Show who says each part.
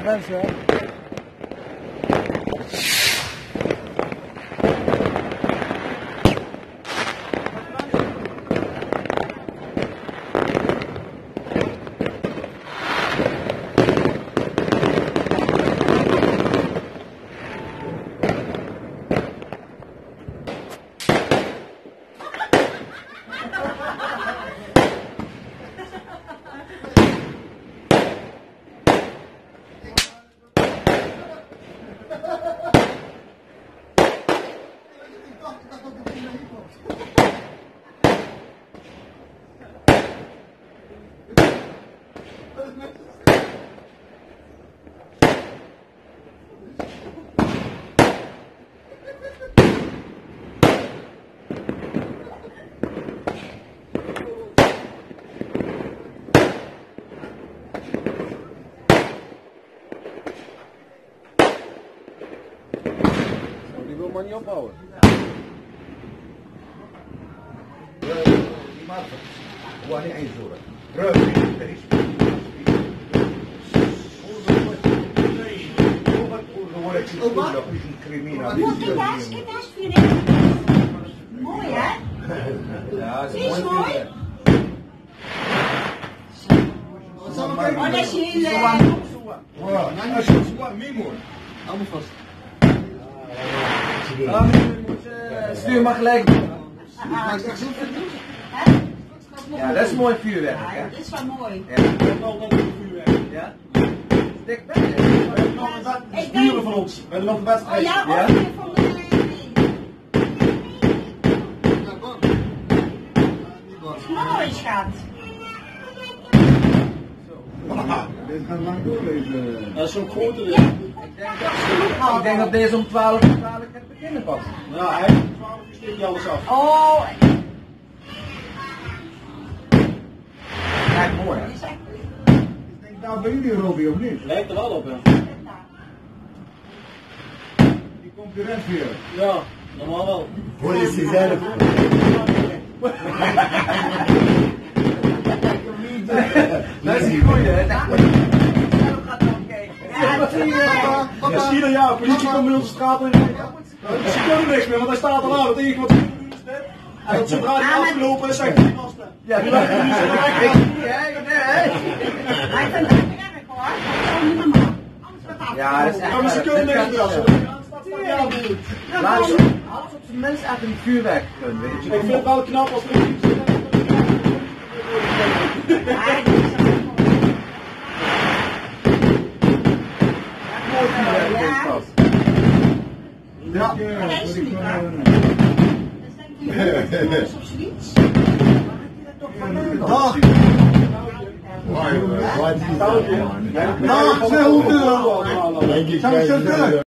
Speaker 1: mensen. Die wil maar niet ophouden.
Speaker 2: Buah ni air surat. Dari
Speaker 3: Mooi hè?
Speaker 2: Ja,
Speaker 3: Zie je mooi? Oh, dat is heel
Speaker 2: Wah, als je het meer moet.
Speaker 1: Allemaal vast. Stuur maar gelijk. Ja, dat is mooi vuurwerk.
Speaker 3: Ja,
Speaker 1: Hè?
Speaker 3: dit is wel mooi.
Speaker 1: Ja. Ja? Stik bij.
Speaker 3: Ik
Speaker 4: Buren
Speaker 3: denk...
Speaker 4: van ons, we hebben nog een
Speaker 3: Oh
Speaker 4: wedstrijd.
Speaker 3: ja,
Speaker 1: Ja?
Speaker 3: of je van de... Mooi schat.
Speaker 2: Dit gaat lang doorlezen.
Speaker 4: Dat is zo'n grote.
Speaker 1: Ik denk dat deze om 12 uur gaat beginnen pas.
Speaker 4: Ja, hij heeft 12 uur steekt hij alles af.
Speaker 3: Oh,
Speaker 1: Kijk, mooi hè?
Speaker 3: dat is echt...
Speaker 2: Ik denk daar bij jullie Robbie of niet?
Speaker 4: Lijkt er wel op, hè?
Speaker 2: Die concurrent weer.
Speaker 4: Ja, normaal wel.
Speaker 2: Politie zelf.
Speaker 1: Dat is die goeie hè? Zelf gaat er ook kijken.
Speaker 4: Ja, zie je ja, politie komt bij onze straat in. Ze kunnen niks meer, want hij staat er aan. Het enige wat hij doet is dit. Hij had zodra hij afgelopen is, zegt hij die gasten.
Speaker 1: Ja, die
Speaker 4: lachen niet zo direct aan.
Speaker 3: Hij vindt het erg hoor. Dat is gewoon niet normaal. Anders wordt dat.
Speaker 1: Ja, dat is echt.
Speaker 4: Ja, maar ze kunnen niks meer. Als ze er aan staat, staat hij aan de boel.
Speaker 1: Laat ze alles op zijn minst uit een vuurwerk kunnen, weet je.
Speaker 4: Ik vind het wel knap als er iets is.
Speaker 1: Mooi vuurwerk deze pas.
Speaker 2: Ja,
Speaker 3: dat is niet waar. Dat is op zoiets.
Speaker 2: Dag.
Speaker 4: Nou,
Speaker 2: Dag, 200 euro.
Speaker 4: Denk ik.
Speaker 2: Zou ik zo kunnen?